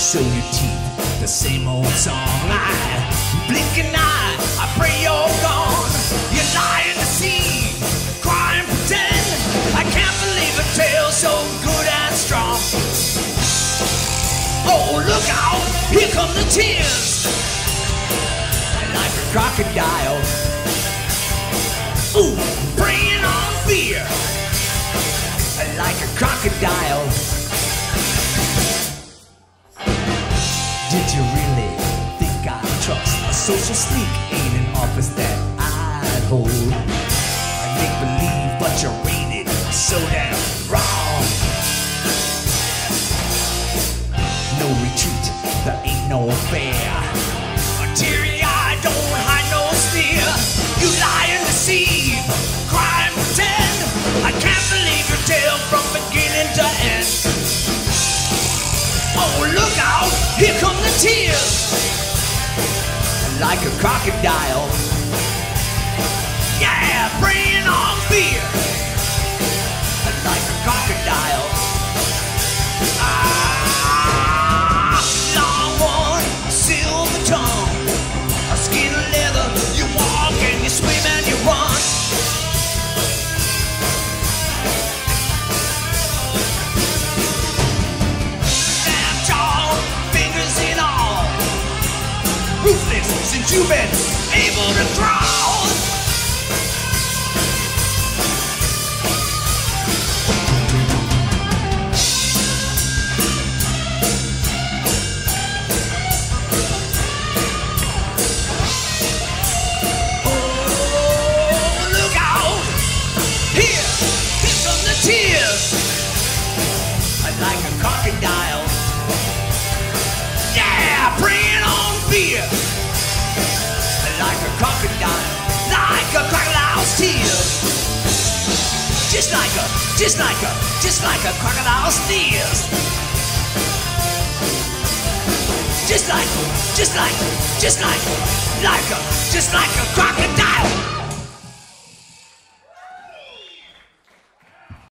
show your teeth, the same old song. I blink an eye, I pray you're gone. You lie and deceive, cry and pretend. I can't believe a tale so good and strong. Oh, look out, here come the tears. Like a crocodile, ooh, preying on fear. Like a crocodile. Did you really think I'd trust a social sneak in an office that I'd hold? I make believe, but you're rated so damn wrong. No retreat, there ain't no fair. A teary eye don't hide no sneer. You lie and deceive, cry and pretend. I can't believe your tale from beginning to end. Oh, look out, here come the tears. Like a crocodile, yeah, preying on fear. Like a crocodile. Ah, long one, silver tongue, a skin of leather. You walk and you swim and you run. Ruthless since you've been able to crawl. Oh, look out! Here come the tears. Like a crocodile. Yeah, preying on fear. Like a crocodile, like a crocodile's tears. Just like a crocodile's tears. Just like a crocodile.